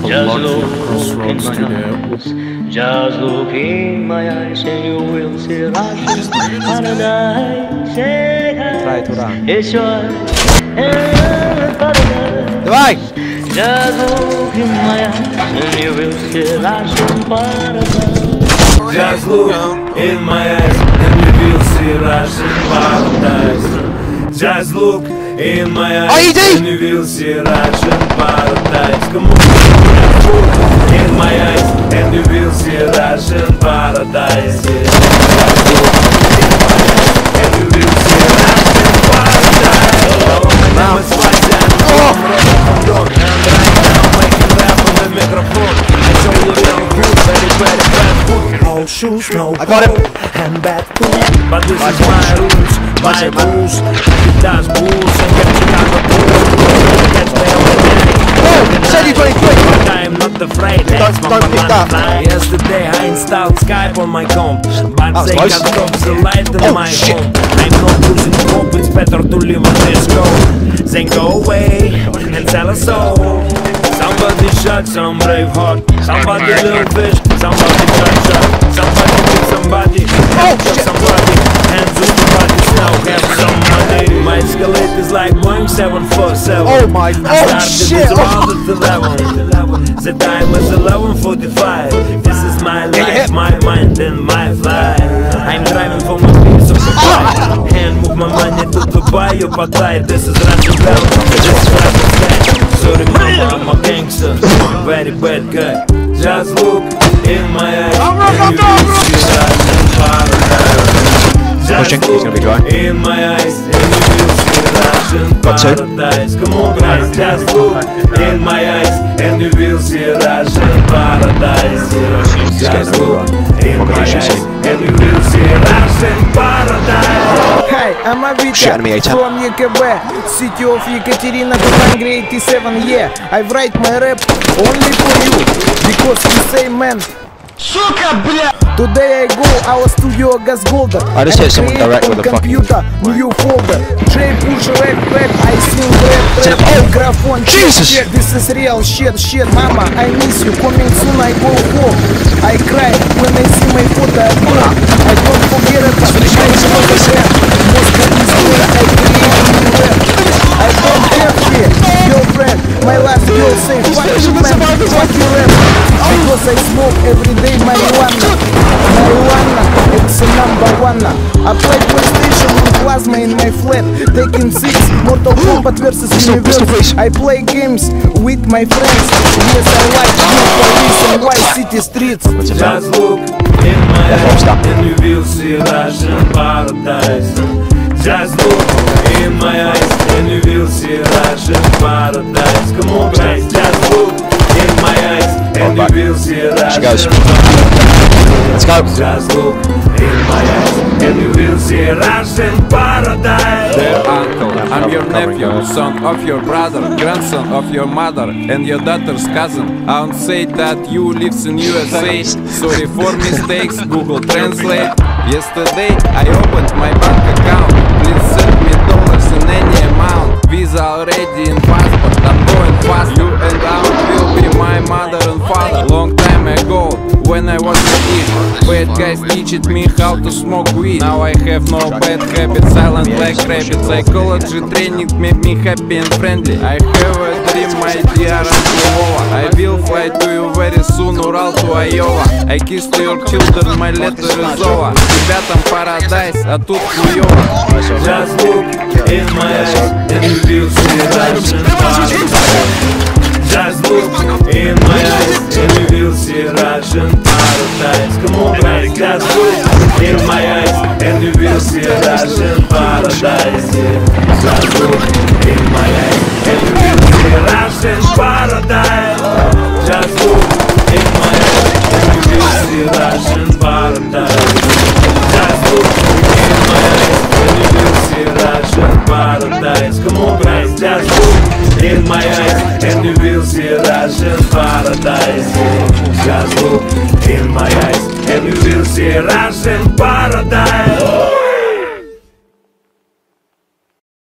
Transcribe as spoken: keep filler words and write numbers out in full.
called Larkfield Crossroads Studio. Just look in my eyes and you will see Russian paradise. It's yours and paradise. Давай! Just look in my eyes and you will see Russian paradise. Just look in my eyes and you will see Russian paradise. Just look in my eyes and you will see Russian paradise. Come on. Just look in my eyes and you will see Russian paradise. Just look in my eyes and you will see Russian paradise. Now it's my time to go from dog. And right now making rap on the microphone. I show you real good, very, very bad food. No shoes, no I got him. and bad food. But this is my rules, my rules. It does bulls and get Chicago bulls. Catch me on the day. Oh, said you twenty quick. But I am not afraid. That's my fly. Yesterday I installed Skype on my comp. But they close. cut off the light in Oh, my shit. home. I'm not losing hope, it's better to live on this go. Then go away and tell us so. Somebody shot some brave heart. Somebody little fish. Somebody shot shot. Somebody kill somebody. Oh, Kill shit. somebody. Hands on the bodies now. Have some money. My escalate is like Boeing seven four seven. Oh my, I oh started shit. this round at eleven. The time is eleven forty-five. This is my life, my mind and my flight. I'm driving for my piece of Dubai. And move my money to Dubai, you patai. This is Russian belt. This is Russian style. Sorry mama, I'm a gangster. Very bad guy. Just look in my eyes and you will see Russian paradise. Just look in my eyes and you will see Russian paradise. Come on guys, just look in my eyes and you will see Russian paradise. Just look in my eyes and you will see Russian paradise. Hi, I'm Avita Shit, enemy A ten. from E K B, city of Yekaterina, Hungary eighty-seven. Yeah, I write my rap only for you, because you say man. Today I go our studio gas golder. I just hit someone direct with a fucking computer, new folder. J push rap rap, I sing rap rap. Microphone, Jesus! check, this is real shit, shit. Mama, I miss you. Coming soon, I go home. I cry when I see my photo at home. I don't forget it. I know the rap. Moscow is where I create rap. I don't have fear, girlfriend. My last girl say fuck you man, fuck you rap. Because I smoke every day marijuana. Marijuana, it's a number one. I play PlayStation with plasma in my flat. Taking six, Mortal Kombat versus Universe. I play games with my friends. Yes, I like New Police and White City streets. Just look in my eyes and you will see Russian paradise. Just look in my eyes and you will see Russian paradise. Come on guys, just look in my eyes and you will see Russian paradise. Let's go. Just look in my eyes and you will see Russian paradise. Dear uncle, I'm your nephew, son of your brother, grandson of your mother, and your daughter's cousin. I won't say that you lives in U S A. Sorry for mistakes, Google Translate. Yesterday I opened my bank account. Please send me dollars in any amount. Visa already in passport, I'm going fast. You and I will be my mother and father. Long time ago, when I was a kid, bad guys teached me how to smoke weed. Now I have no bad habits, silent like rabbits. Psychology training made me happy and friendly. I have a dream, my dear Angelova. I will fly to you very soon, Ural to Iowa. I kiss to your children, my letter is over. Ребятам paradise, а тут хуёво. Just look in my eyes and you will see Russian paradise. Just look in my eyes and you will see Russian paradise. Come on guys, just look in my eyes and you will see Russian paradise. Just look in my eyes and you will see Russian paradise. Just look in my eyes and you will see Russian paradise. Just look in my eyes and you will see Russian paradise. Come on guys, just look in my eyes and you will see Russian paradise. Just look in my eyes and you will see Russian paradise.